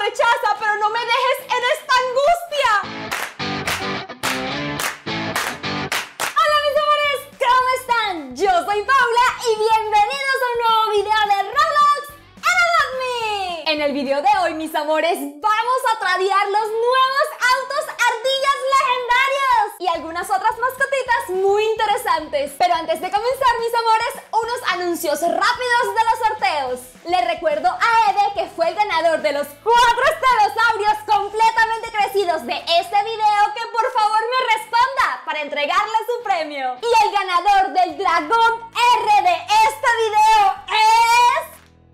rechaza, pero no me dejes en esta angustia. Hola mis amores, ¿cómo están? Yo soy Paula y bienvenidos a un nuevo video de Roblox Adopt Me. En el video de hoy, mis amores, vamos a tradear los nuevos autos ardillas legendarios y algunas otras mascotitas muy interesantes. Pero antes de comenzar, mis amores, unos anuncios rápidos de los sorteos. Les recuerdo a Ede que fue el ganador de los 4 estegosaurios completamente crecidos de este video, que por favor me responda para entregarle su premio. Y el ganador del dragón R de este video es...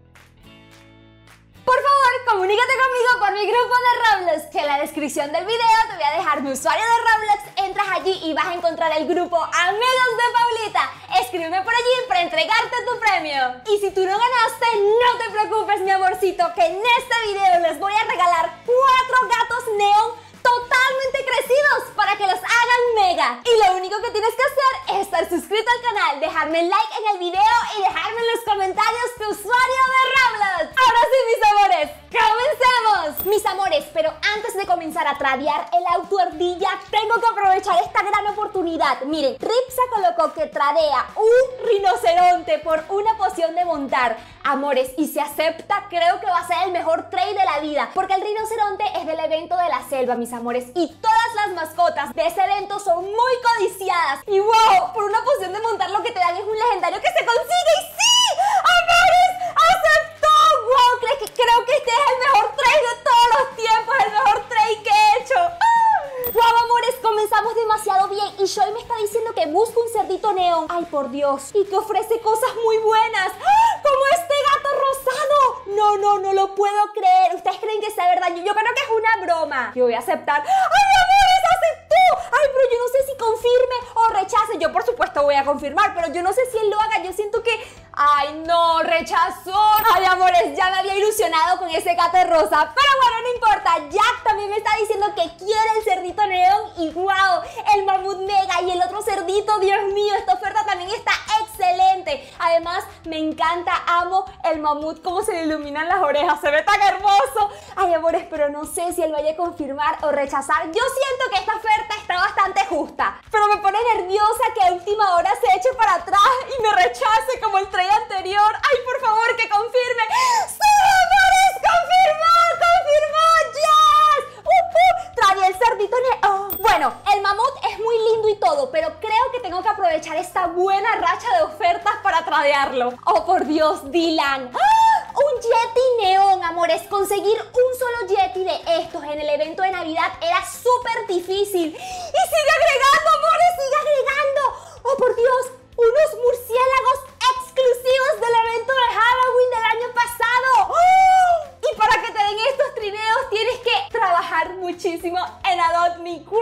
Por favor, comunícate conmigo por mi grupo de Roblox, que en la descripción del video te voy a dejar mi usuario de Roblox. Entras allí y vas a encontrar el grupo Amigos de Paulita. Escríbeme por allí para entregarte tu premio. Y si tú no ganaste, no te preocupes, mi amorcito, que en este video les voy a regalar 4 gatos neón totalmente crecidos para que los hagan mega. Y lo único que tienes que hacer es estar suscrito al canal, dejarme like en el video y dejarme en los comentarios tu usuario de Roblox. Ahora sí, mis amores, ¡comencemos! Mis amores, pero antes de comenzar a tradear el auto ardilla, tengo que aprovechar esta gran oportunidad. Miren, Ripsa colocó que tradea un rinoceronte por una poción de montar. Amores, y si acepta, creo que va a ser el mejor trade de la vida, porque el rinoceronte es del evento de la selva, mis amores, y todas las mascotas de ese evento son muy codiciadas. Y wow, por una poción de montar lo que te dan es un legendario que se consigue. ¡Y sí! ¡Amores! ¡Aceptó! ¡Wow! Creo que este es el mejor trade de todos los tiempos, el mejor trade que he hecho. ¡Wow, amores! Comenzamos demasiado bien y Shoy me está diciendo que busca un cerdito neón. ¡Ay, por Dios! Y que ofrece cosas muy buenas, como este gato rosado. No lo puedo creer. ¿Ustedes creen que sea verdad? Yo creo que es una broma. Yo voy a aceptar. ¡Ay, amores! ¡Aceptó! ¡Ay, pero yo no sé si confirme o rechace! Yo, por supuesto, voy a confirmar, pero yo no sé si él lo haga. Yo siento que... ¡Ay, no! ¡Rechazó! ¡Ay, amores! Ya me había ilusionado con ese gato rosa. Pero bueno, no importa. Jack también me está diciendo que quiere el cerdito neón. Y ¡wow! El mamut mega y el otro cerdito. ¡Dios mío! Esta oferta también está excelente. Además, me encanta, amo el mamut, cómo se le iluminan las orejas. ¡Se ve tan hermoso! Ay, amores, pero no sé si él vaya a confirmar o rechazar. Yo siento que esta oferta está bastante justa. Pero me pone nerviosa que a última hora se eche para atrás y me rechace como el trade anterior. ¡Ay, por favor, que confirme! ¡Sí, amores! ¡Confirmó! ¡Yes! Trae el cerdito Bueno, el mamut es muy lindo y todo, pero creo que tengo que aprovechar esta buena racha de ofertas para tradearlo. ¡Oh, por Dios, Dylan! Un Yeti neón, amores. Conseguir un solo Yeti de estos en el evento de Navidad era súper difícil. Y sigue agregando, amores, sigue agregando. ¡Oh, por Dios! Unos murciélagos exclusivos del evento de Halloween del año pasado. ¡Oh! Y para que te den estos trineos tienes que trabajar muchísimo en Adopt Me. ¡Wow!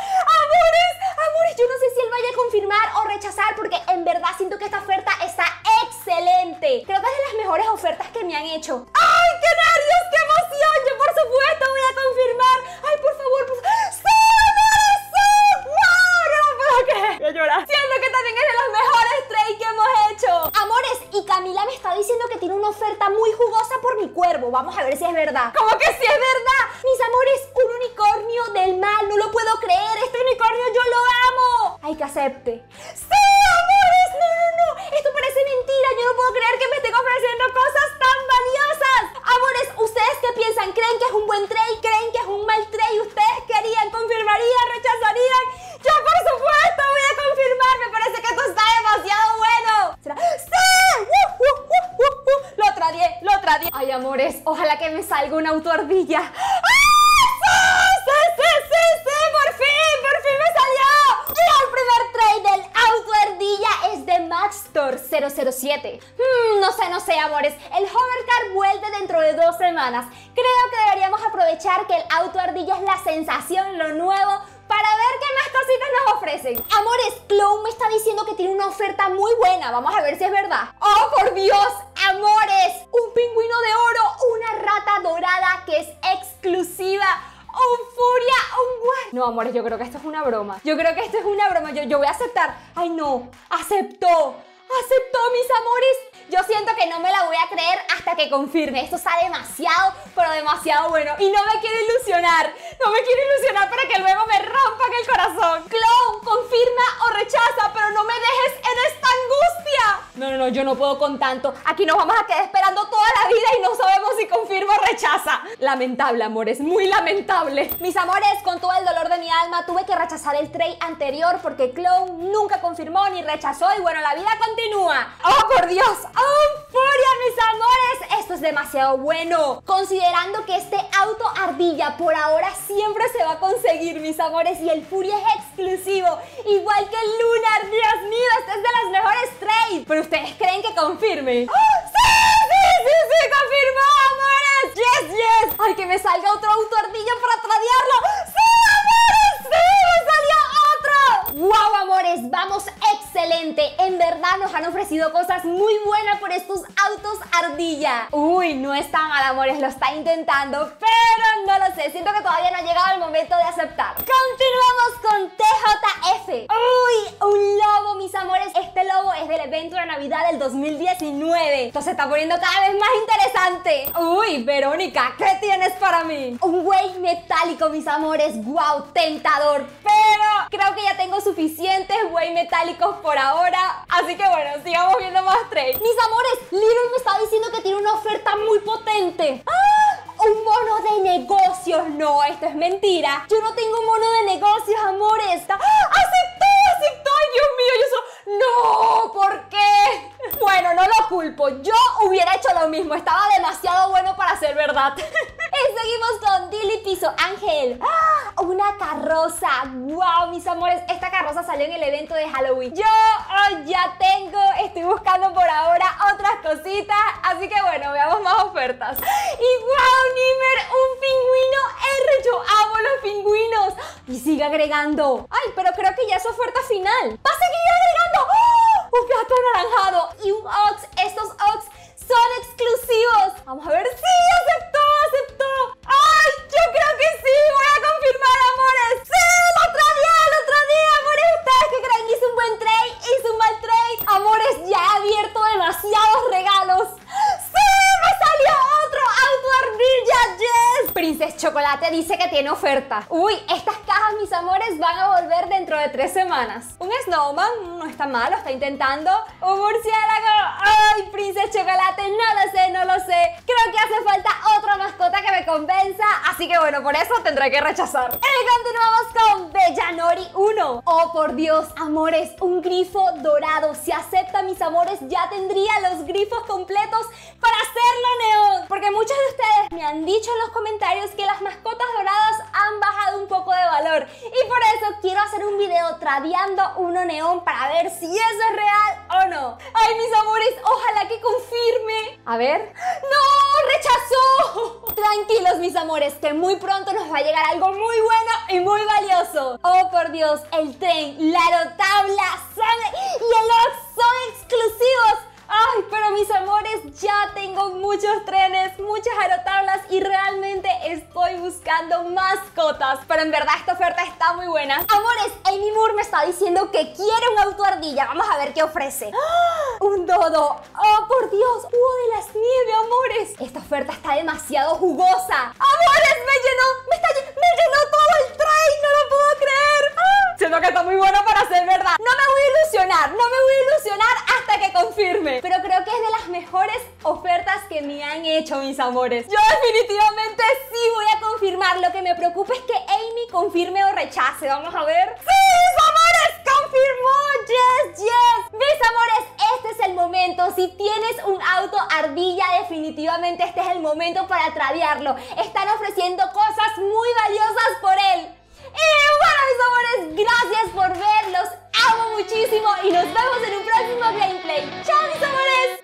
Amores, yo no sé si él vaya a confirmar o rechazar, porque en verdad siento que esta oferta está excelente. Creo que es de las mejores ofertas que me han hecho. ¡Ay, qué nervios, qué emoción! Yo por supuesto voy a confirmar. ¡Ay, por favor! ¡Sí, amores, sí! ¡Wow! No me puedo creer. Voy a llorar. Siento que también es de los mejores trades que hemos hecho. Amores, y Camila me está diciendo que tiene una oferta muy jugosa por mi cuervo. Vamos a ver si es verdad. ¿Cómo que sí es verdad? Mis amores, un unicornio del mal. No lo puedo creer. Este unicornio yo lo amo. Hay que acepte. ¡Sí, amores! No. Esto parece mentira. Yo no puedo creer que me estén ofreciendo cosas tan valiosas. Amores, ¿ustedes qué piensan? ¿Creen que es un buen trade? ¿Creen que es un mal trade? ¿Ustedes qué harían? ¿Confirmarían? ¿Rechazarían? Yo, por supuesto, voy a confirmar. Me parece que esto está demasiado bueno. ¿Será? ¡Sí! Lo tradeé. Ay, amores, ojalá que me salga un auto ardilla. ¡Sí! ¡Por fin me salió! Y el primer trade del auto ardilla es de Maxtor 007. No sé, amores. El hovercar vuelve dentro de 2 semanas. Creo que deberíamos aprovechar que el auto ardilla es la sensación, lo nuevo, para ver qué más cositas nos ofrecen. Amores, Clown me está diciendo que tiene una oferta muy buena. Vamos a ver si es verdad. ¡Oh, por Dios! Amores, un pingüino de oro, una rata dorada que es exclusiva, un furia, un guay. No, amores, yo creo que esto es una broma. Yo voy a aceptar. ¡Ay, no! ¡Aceptó! ¿Aceptó, mis amores? Yo siento que no me la voy a creer hasta que confirme. Esto está demasiado, pero demasiado bueno. Y no me quiero ilusionar. No me quiero ilusionar para que luego me rompan el corazón. Clown, confirma o rechaza, pero no me dejes en esta angustia. No, yo no puedo con tanto. Aquí nos vamos a quedar esperando toda la vida y no sabemos si confirma o rechaza. Lamentable, amores, muy lamentable. Mis amores, con todo el dolor de mi alma, tuve que rechazar el trade anterior porque Clown nunca confirmó ni rechazó y bueno, la vida continúa. ¡Oh, por Dios! ¡Oh, furia, mis amores! Esto es demasiado bueno. Considerando que este auto ardilla por ahora siempre se va a conseguir, mis amores, y el Furia es exclusivo, igual que el Lunar. Dios mío, este es de las mejores trades. Pero ustedes creen que confirme. ¡Oh, sí! ¡Confirmó, amores! ¡Yes! ¡Ay, que me salga otro auto ardilla para tradearlo! ¡Sí, amores! ¡Sí! ¡Me salió otro! ¡Wow, amores! Vamos excelente. En verdad nos han ofrecido cosas muy buenas por estos autos ardilla. Uy, no está mal, amores, lo está intentando, pero no lo sé. Siento que todavía no ha llegado el momento de aceptar. Continuamos con TJF. Uy, un lobo, mis amores. Este lobo es del evento de Navidad del 2019. Esto se está poniendo cada vez más interesante. Uy, Verónica, ¿qué tienes para mí? Un wave metálico, mis amores. Wow, tentador, pero creo que ya tengo suficientes wave metálicos por ahora. Así que bueno, sigamos viendo más trades. Mis amores, Little me está diciendo que tiene una oferta muy potente. ¡Ah! Un mono de negocios. No, esto es mentira. Yo no tengo un mono de negocios, amores. ¡Ah! ¡Aceptó! ¡Ay, Dios mío! No, ¿por qué? Bueno, no lo culpo. Yo hubiera hecho lo mismo. Estaba demasiado bueno para ser verdad. Y seguimos con Dilly Piso Ángel. ¡Ah! Una carroza. ¡Wow, mis amores! Esta carroza salió en el evento de Halloween. Yo ya tengo, estoy buscando por ahora otras cositas. Así que bueno, veamos más ofertas. Y ¡wow, Nimer! ¡Un pingüino R! Yo amo los pingüinos. Y sigue agregando. Ay, pero creo que ya es su oferta final. ¡Va a seguir agregando! ¡Oh! Un gato anaranjado y un Ox. Estos Ox son exclusivos. Vamos a ver. ¡Sí! ¡Aceptó! ¡Ay! Yo creo que sí. Voy a confirmar, amores. ¡Sí! ¡Lo tradeé, amores! ¿Ustedes qué creen? ¿Hice un buen trade? ¿Hice un mal trade? Amores, ya he abierto demasiados regalos. ¡Sí! ¡Me salió otro auto ardilla! ¡Yes! Princess Chocolate dice que tiene oferta. Uy, estas cajas, mis amores, van a volver dentro de 3 semanas. Un Snowman, no está mal, lo está intentando. Un murciélago. ¡Ay, Princess Chocolate! No lo sé. Creo que hace falta otra mascota que me convenza. Así que bueno, por eso tendré que rechazar. Y continuamos con Bellanori 1. Oh, por Dios, amores, un grifo dorado. Si acepta, mis amores, ya tendría los grifos completos para hacerlo neón. Porque muchos de ustedes me han dicho en los comentarios que las mascotas doradas han bajado un poco de valor. Y por eso quiero hacer un video tradeando uno neón para ver si eso es real o no. Ay, mis amores, ojalá que confirme. A ver. ¡No! ¡Rechazó! Tranquilos, mis amores, que muy pronto nos va a llegar algo muy bueno y muy valioso. Oh, por Dios, el tren, la aerotabla y el Ox son exclusivos. Ay, pero mis amores, ya tengo muchos trenes, muchas aerotablas y realmente estoy buscando mascotas. Pero en verdad esta oferta está muy buena. Amores, Amy Moore me está diciendo que quiere un auto ardilla. Vamos a ver qué ofrece. ¡Ah! Un dodo. Oh, por Dios, Búho de las Nieves, amores. Esta oferta está demasiado jugosa. Amores, me llenó todo el tray. No lo puedo creer. ¡Ah! Siento que está muy bueno para ser verdad. No me voy a ilusionar hasta que confirme. Pero creo que es de las mejores ofertas que me han hecho, mis amores. Yo definitivamente sí voy a confirmar. Lo que me preocupa es que Amy confirme o rechace. Vamos a ver. ¡Sí, mis amores! ¡Confirmó! ¡Yes! Mis amores, este es el momento. Si tienes un auto ardilla, definitivamente este es el momento para tradearlo. Están ofreciendo cosas muy valiosas por él. Y bueno, mis amores, gracias por ver. Los amo muchísimo y nos vemos en un próximo gameplay. ¡Chao, mis amores!